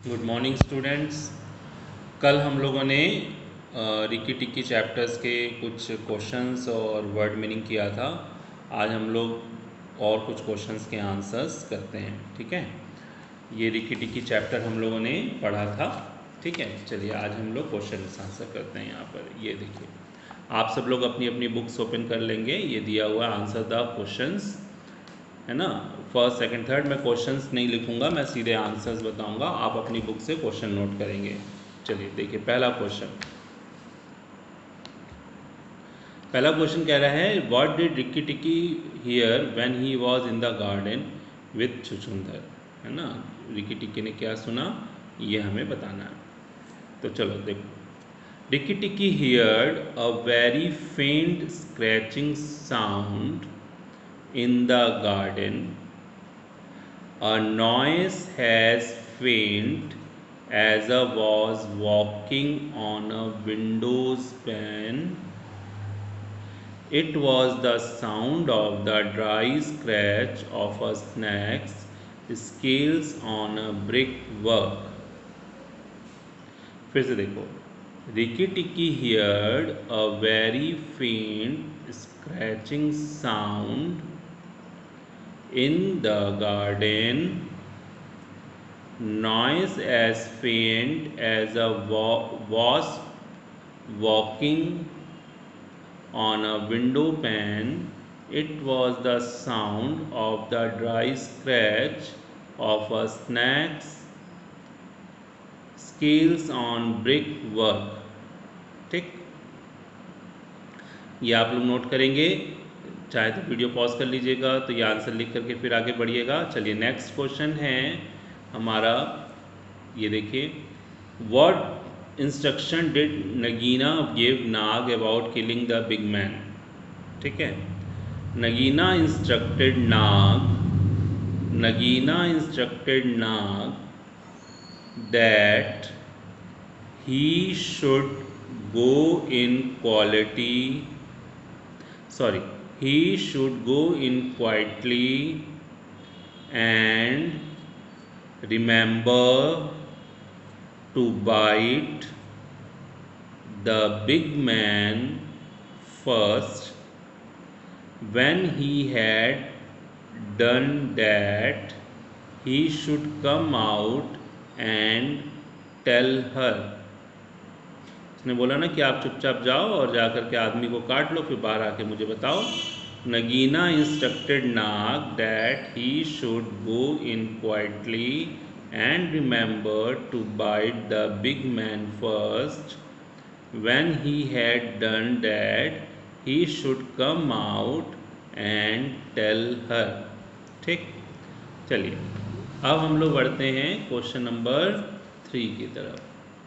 Good morning students. कल हम लोगों ने रिकी टिक्की चैप्टर्स के कुछ क्वेश्चंस और वर्ड मीनिंग किया था। आज हम लोग और कुछ क्वेश्चंस के आंसर्स करते हैं। ठीक है, ये रिकी टिक्की चैप्टर हम लोगों ने पढ़ा था। ठीक है, चलिए आज हम लोग क्वेश्चन आंसर करते हैं। यहाँ पर ये देखिए, आप सब लोग अपनी अपनी बुक्स ओपन कर लेंगे। ये दिया हुआ आंसर द क्वेश्चंस है ना। फर्स्ट सेकंड थर्ड मैं क्वेश्चंस नहीं लिखूंगा, मैं सीधे आंसर्स बताऊंगा। आप अपनी बुक से क्वेश्चन नोट करेंगे। चलिए देखिए, पहला क्वेश्चन कह रहा है, what did Rikki Tikki hear when he was in the garden with Chuchundra. है ना, रिक्की टिक्की ने क्या सुना, ये हमें बताना है। तो चलो देखो, Rikki Tikki heard a very faint scratching sound in the garden. A noise as faint as a was walking on a window's pane. It was the sound of the dry scratch of a snake's scales on a brickwork. फिर से देखो, Rikki Tikki heard a very faint scratching sound in the garden, noise as faint as a wasp walking on a window pane. It was the sound of the dry scratch of a snake's scales on brickwork. ठीक, ये आप लोग note करेंगे। चाहे तो video pause कर लीजिएगा, तो ये आंसर लिख करके फिर आगे बढ़िएगा। चलिए नेक्स्ट क्वेश्चन है हमारा, ये देखिए, what instruction did Nagaina give Nag about killing the big man. ठीक है, Nagaina instructed Nag Nagaina instructed Nag that he should go in quality sorry he should go in quietly and remember to bite the big man first. When he had done that, he should come out and tell her. उसने बोला ना कि आप चुपचाप जाओ और जा कर के आदमी को काट लो, फिर बाहर आके मुझे बताओ। Nagaina instructed Nag that he should go in quietly and remember to bite the big man first. When he had done that he should come out and tell her. ठीक, चलिए अब हम लोग बढ़ते हैं क्वेश्चन नंबर 3 की तरफ।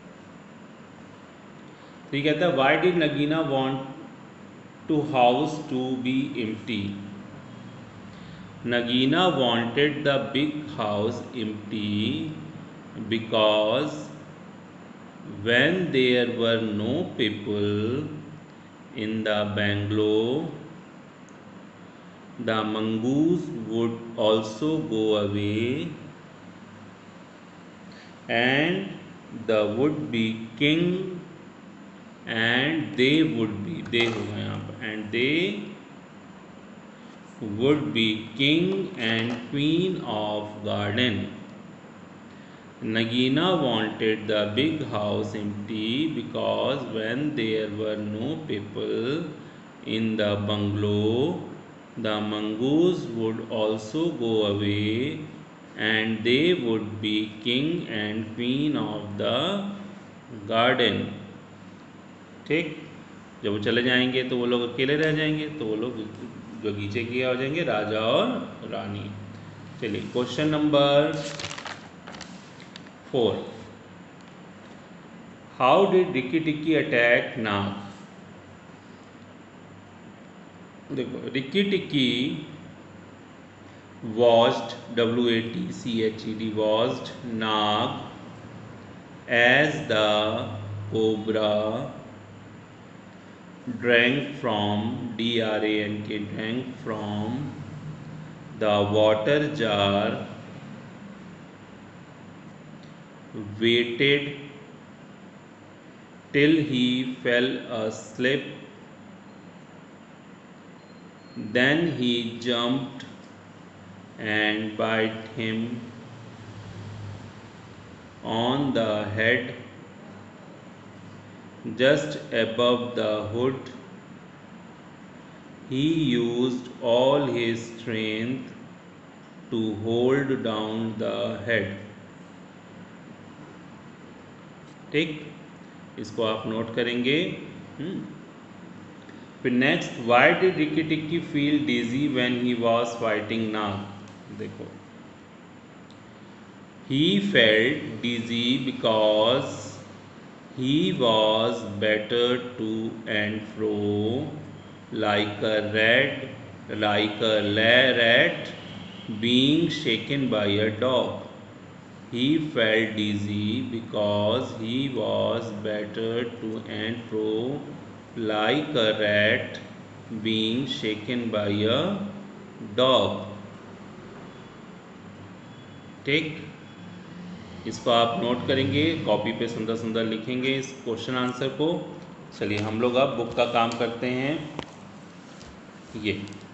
तो ये कहता है, why did Nagaina want to house to be empty. Nagaina wanted the big house empty because when there were no people in the bungalow, the mongoose would also go away and the would be king and they would be, they हो गए यहाँ पर, and they would be king and queen of garden. Nagina wanted the big house empty because when there were no people in the bungalow, the mongoose would also go away and they would be king and queen of the garden. ठीक, जब वो चले जाएंगे तो वो लोग अकेले रह जाएंगे, तो वो लोग बगीचे के हो जाएंगे राजा और रानी। चलिए question number 4, how did Rikki Tikki attack Nag. देखो, Rikki Tikki watched, WATCHED, watched Nag as the cobra drank from, DRANK, drank from the water jar waited till he fell asleep, then he jumped and bit him on the head just above the hood. He used all his strength to hold down the head. ठीक, इसको आप note करेंगे। फिर next, why did Rikki Tikki feel dizzy when he was fighting Nag. देखो, he felt dizzy because he was battered to and fro like a rat being shaken by a dog. He felt dizzy because he was battered to and fro like a rat being shaken by a dog. ठीक, इसको आप note करेंगे, copy पे सुंदर सुंदर लिखेंगे इस question answer को। चलिए हम लोग अब बुक का काम करते हैं। ये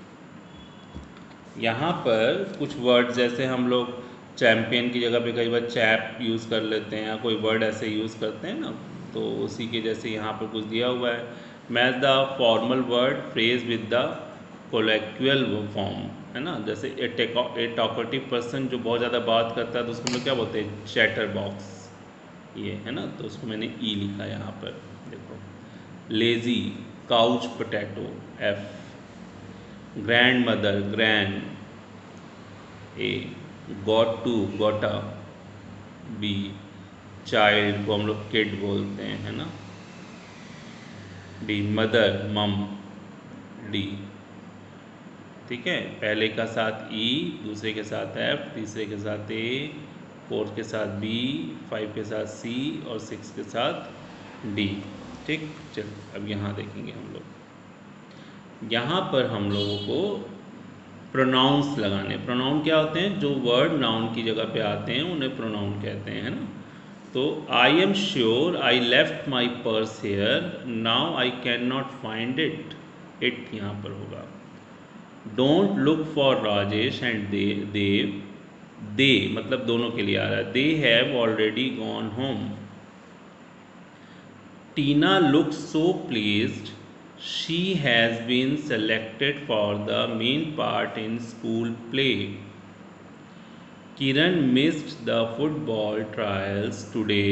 यहाँ पर कुछ वर्ड, जैसे हम लोग चैम्पियन की जगह पे कई बार चैप यूज़ कर लेते हैं या कोई वर्ड ऐसे यूज़ करते हैं ना, तो उसी के जैसे यहाँ पर कुछ दिया हुआ है। Match the formal word phrase with the colloquial form, है ना। जैसे ए टॉकेटिव पर्सन जो बहुत ज़्यादा बात करता है तो उसको हम लोग क्या बोलते हैं, चैटर बॉक्स, ये है ना। तो उसको मैंने ई लिखा यहाँ पर, देखो। Lazy, couch potato, F. Grand mother, grand, A. Got to, gotta, B. Child को हम लोग किड बोलते हैं, है ना, डी। मदर, मम, डी। ठीक है, पहले का साथ ई, दूसरे के साथ एफ, तीसरे के साथ ए, फोर्थ के साथ बी, 5 के साथ सी और 6 के साथ डी। ठीक, चलो अब यहाँ देखेंगे हम लोग। यहाँ पर हम लोगों को प्रोनाउंस लगाने। प्रोनाउन क्या होते हैं, जो वर्ड नाउन की जगह पे आते हैं उन्हें प्रोनाउन कहते हैं, है ना। तो I am sure I left my purse here, now I can not find it, it यहाँ पर होगा। Don't look for Rajesh and Dev, they मतलब दोनों के लिए आ रहा है, they have already gone home. Tina looks so pleased, she has been selected for the main part in school play. Kiran missed the football trials today,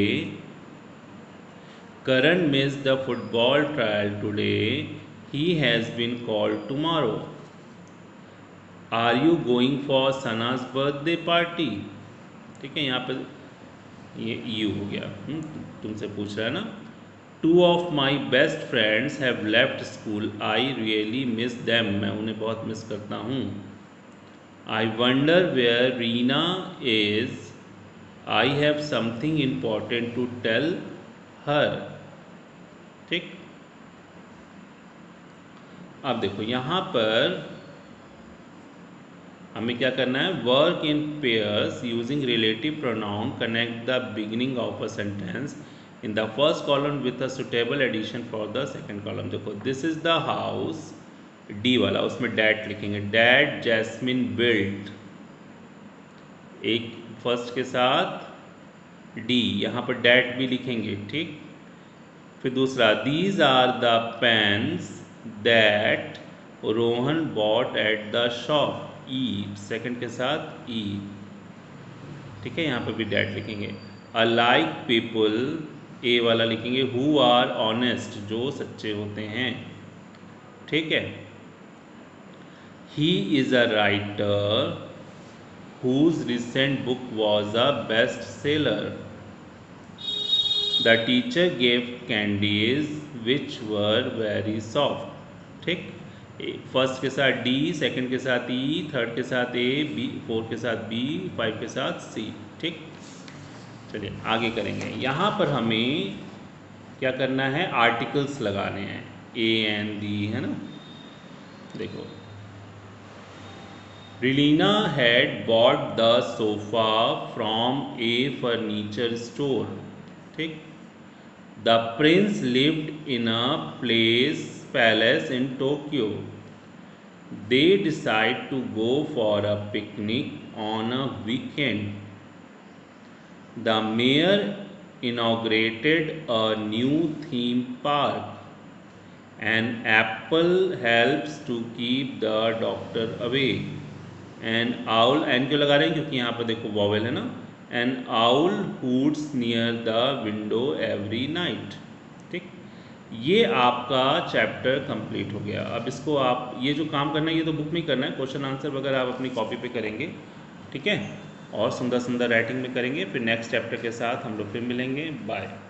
Karan missed the football trial today, he has been called tomorrow. Are you going for Sana's birthday party? ठीक है, यहाँ पर ये you हो गया, तुमसे पूछ रहा है ना। 2 of my best friends have left school, I really miss them, मैं उन्हें बहुत मिस करता हूँ। I wonder where Reena is, I have something important to tell her। ठीक, अब देखो यहाँ पर हमें क्या करना है, work in pairs using relative pronoun, connect the beginning of a sentence in the first column with a suitable addition for the second column. देखो, this is the house, D वाला, उसमें डैट लिखेंगे, डैट जैस्मिन बिल्ट, एक first के साथ D, यहाँ पर that भी लिखेंगे। ठीक, फिर दूसरा, these are the pens that Rohan bought at the shop, E, second के साथ ई। ठीक है, यहाँ पर भी डैट लिखेंगे। अलाइक पीपल, ए वाला लिखेंगे, हु आर ऑनेस्ट, जो सच्चे होते हैं। ठीक है, he is a writer whose recent book was a best seller. The teacher gave candies which were very soft. ठीक, फर्स्ट के साथ डी, सेकंड के साथ ई, थर्ड के साथ ए, बी, फोर्थ के साथ बी, 5 के साथ सी। ठीक, चलिए आगे करेंगे। यहाँ पर हमें क्या करना है, आर्टिकल्स लगाने हैं, ए एन दी, है ना। देखो, Relina had bought the sofa from a furniture store. ठीक. The prince lived in a palace in Tokyo. They decide to go for a picnic on a weekend. The mayor inaugurated a new theme park. An apple helps to keep the doctor away. An owl, an क्यों लगा रहे हैं, क्योंकि यहाँ पर देखो vowel है ना. An owl hoots near the window every night. ठीक. ये आपका चैप्टर कंप्लीट हो गया. अब इसको आप ये जो काम करना है ये तो बुक में ही करना है, क्वेश्चन आंसर वगैरह आप अपनी कॉपी पे करेंगे. ठीक है, और सुंदर सुंदर राइटिंग में करेंगे. फिर नेक्स्ट चैप्टर के साथ हम लोग फिर मिलेंगे. बाय.